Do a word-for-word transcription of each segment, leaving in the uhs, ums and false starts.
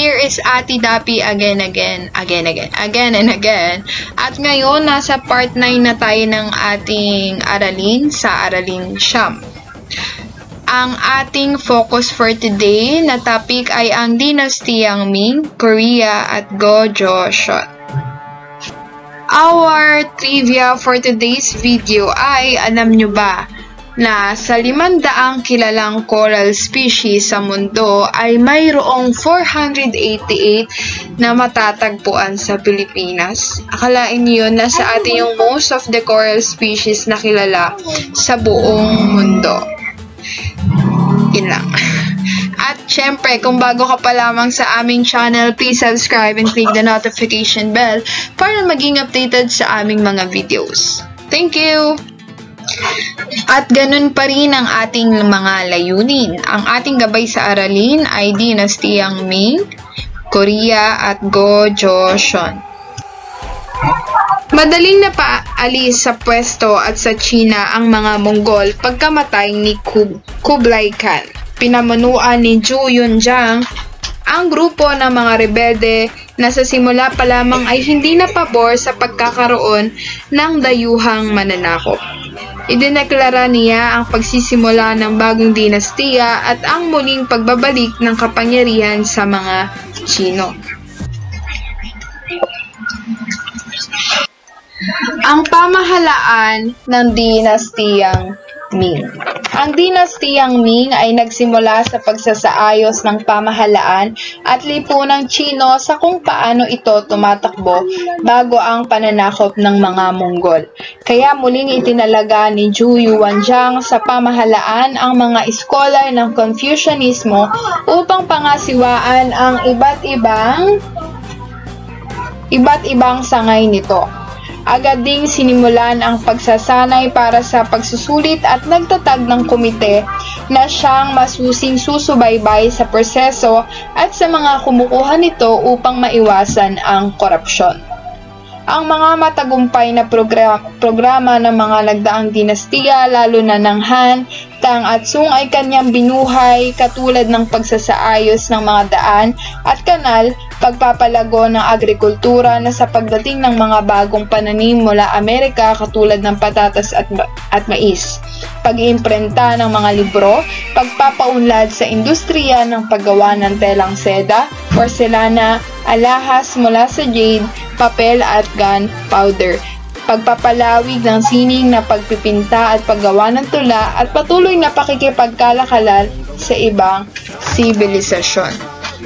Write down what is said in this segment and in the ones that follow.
here is Ate Dapi again, again, again, again, again, and again. At ngayon, nasa part nine na tayo ng ating aralin sa Aralin Siyam. Ang ating focus for today na topic ay ang Dinastiyang Ming, Korea at Go-Joseon. Our trivia for today's video ay, alam nyo ba, na sa limandaang kilalang coral species sa mundo ay mayroong four hundred eighty-eight na matatagpuan sa Pilipinas. Akalain niyo na sa atin yung most of the coral species na kilala sa buong mundo. Yun lang. At syempre, kung bago ka pa lamang sa aming channel, please subscribe and click the notification bell para maging updated sa aming mga videos. Thank you! At ganun pa rin ang ating mga layunin. Ang ating gabay sa aralin ay Dinastiyang Ming, Korea at Go-Joseon. Madaling napaalis sa pwesto at sa China ang mga Mongol pagkamatay ni Kub Kublai Khan. Pinamunuan ni Zhou Yunjang ang grupo ng mga rebelde na sa simula pa lamang ay hindi na pabor sa pagkakaroon ng dayuhang mananakop. Idineklara niya ang pagsisimula ng bagong dinastiya at ang muling pagbabalik ng kapangyarihan sa mga Chino. Ang pamahalaan ng Dinastiyang Ming. Ang Dinastiyang Ming ay nagsimula sa pagsasaayos ng pamahalaan at lipunang Chino sa kung paano ito tumatakbo bago ang pananakop ng mga Mongol. Kaya muling itinalaga ni Zhou Yunjang sa pamahalaan ang mga iskolar ng Confucianismo upang pangasiwaan ang iba't ibang iba't ibang sangay nito. Agad ding sinimulan ang pagsasanay para sa pagsusulit at nagtatag ng komite na siyang masusing susubaybay sa proseso at sa mga kumukuha nito upang maiwasan ang korupsyon. Ang mga matagumpay na programa, programa ng mga nagdaang dinastiya lalo na ng Han, Tang at Sung ay kanyang binuhay katulad ng pagsasaayos ng mga daan at kanal, pagpapalago ng agrikultura na sa pagdating ng mga bagong pananim mula Amerika katulad ng patatas at, at mais, pag-iimprenta ng mga libro, pagpapaunlad sa industriya ng paggawa ng telang seda, porselana, alahas mula sa jade, papel at gunpowder, pagpapalawig ng sining na pagpipinta at paggawa ng tula at patuloy na pakikipagkalakalan sa ibang sibilisasyon.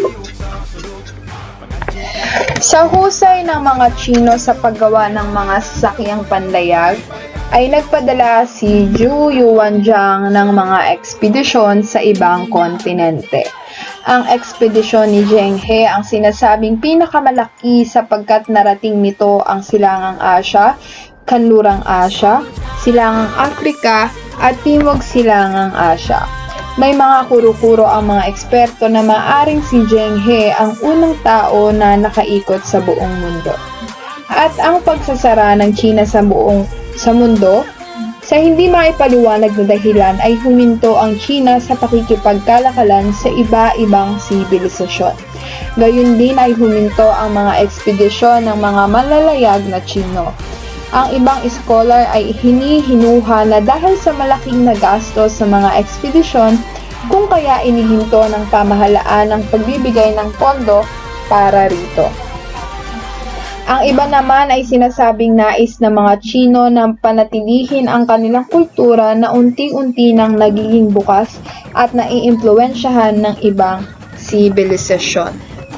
Sa husay ng mga Chino sa paggawa ng mga sasakyang panlayag, ay nagpadala si Zhou Yunjang ng mga ekspedisyon sa ibang kontinente. Ang ekspedisyon ni Zheng He ang sinasabing pinakamalaki sapagkat narating nito ang Silangang Asya, Kanlurang Asya, Silangang Afrika at Timog Silangang Asya. May mga kuro-kuro ang mga eksperto na maaaring si Zheng He ang unang tao na nakaikot sa buong mundo. At ang pagsasara ng China sa buong sa mundo, sa hindi maipaliwanag na dahilan ay huminto ang China sa pakikipagkalakalan sa iba-ibang sibilisasyon. Gayun din ay huminto ang mga ekspedisyon ng mga malalayag na Chino. Ang ibang scholar ay hinihinuha na dahil sa malaking nagastos sa mga ekspedisyon, kung kaya inihinto ng pamahalaan ang pagbibigay ng pondo para rito. Ang iba naman ay sinasabing nais ng mga Chino na panatilihin ang kanilang kultura na unti-unti nang nagiging bukas at naiimpluwensyahan ng ibang sibilisasyon.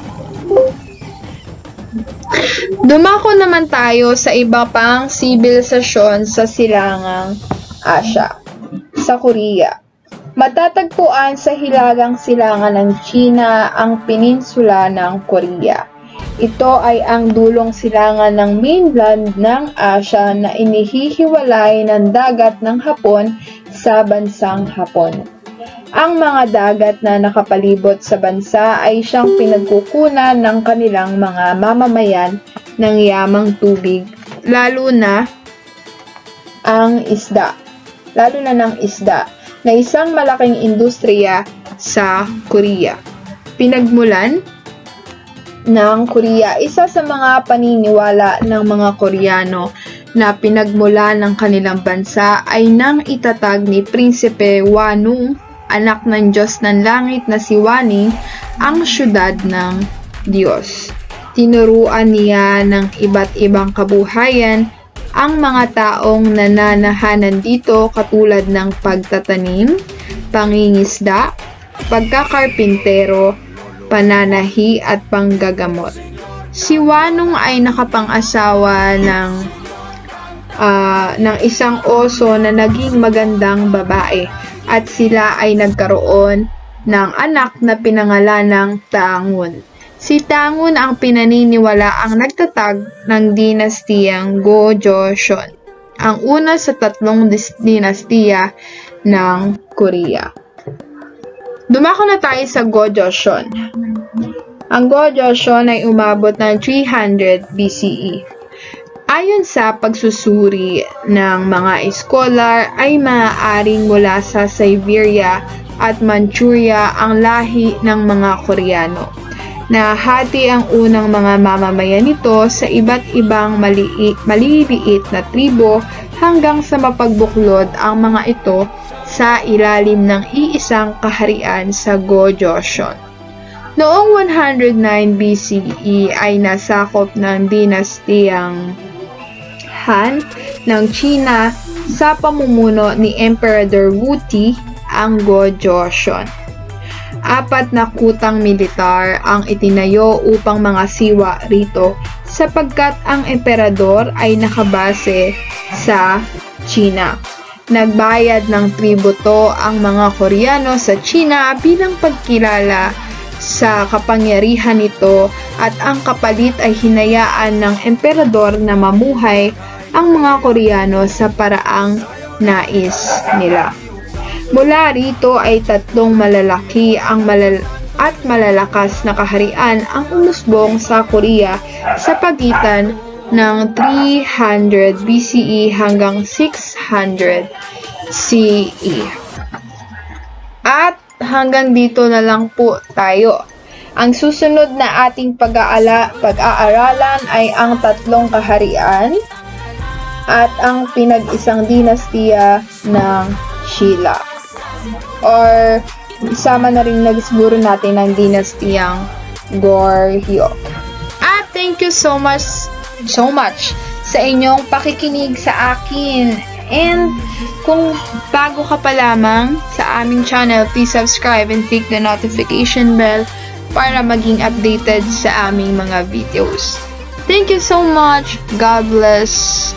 Dumako naman tayo sa iba pang sibilisasyon sa Silangang Asya, sa Korea. Matatagpuan sa hilagang silangan ng China ang peninsula ng Korea. Ito ay ang dulong silangan ng mainland ng Asya na inihihiwalay ng dagat ng Hapon sa bansang Hapon. Ang mga dagat na nakapalibot sa bansa ay siyang pinagkukunan ng kanilang mga mamamayan ng yamang tubig, lalo na ang isda, lalo na ng isda, na isang malaking industriya sa Korea. Pinagmulan ng Korea. Isa sa mga paniniwala ng mga Koreano na pinagmula ng kanilang bansa ay nang itatag ni Prinsipe Hwanung, anak ng Diyos ng Langit na si Hwaning, ang syudad ng Diyos. Tinuruan niya ng iba't ibang kabuhayan ang mga taong nananahanan dito katulad ng pagtatanim, pangingisda, pagkakarpintero, pananahi at panggagamot. Si Hwanung ay nakapang-asawa ng Uh, ng isang oso na naging magandang babae at sila ay nagkaroon ng anak na pinangalan ng Tangun. Si Tangun ang pinaniniwala ang nagtatag ng dinastiyang Go-Joseon, ang una sa tatlong dinastiya ng Korea. Dumako na tayo sa Go-Joseon. Ang Go-Joseon ay umabot ng three hundred B C E. Ayon sa pagsusuri ng mga iskolar ay maaaring mula sa Siberia at Manchuria ang lahi ng mga Koreano. Nahati ang unang mga mamamayan nito sa iba't ibang maliit, maliliit na tribo hanggang sa mapagbuklod ang mga ito sa ilalim ng iisang kaharian sa Go-Joseon. Noong one hundred nine B C E ay nasakop ng dinastiyang Han ng China sa pamumuno ni Emperador Wuti ang Go-Joseon. Apat na kutang militar ang itinayo upang mga siwa rito sapagkat ang emperador ay nakabase sa China. Nagbayad ng tributo ang mga Koreano sa China bilang pagkilala sa kapangyarihan nito at ang kapalit ay hinayaan ng emperador na mamuhay ang mga Koreano sa paraang nais nila. Mula rito ay tatlong malalaki ang malal at malalakas na kaharian ang umusbong sa Korea sa pagitan ng three hundred B C E hanggang six hundred C E. At hanggang dito na lang po tayo. Ang susunod na ating pag-aala, pag-aaralan ay ang tatlong kaharian at ang pinag-isang dinastiya ng Shilla. Or isama na rin na siguro natin ang dinastiyang Goryeo. At thank you so much, so much sa inyong pakikinig sa akin. And kung bago ka pa lamang sa aming channel, please subscribe and click the notification bell para maging updated sa aming mga videos. Thank you so much. God bless.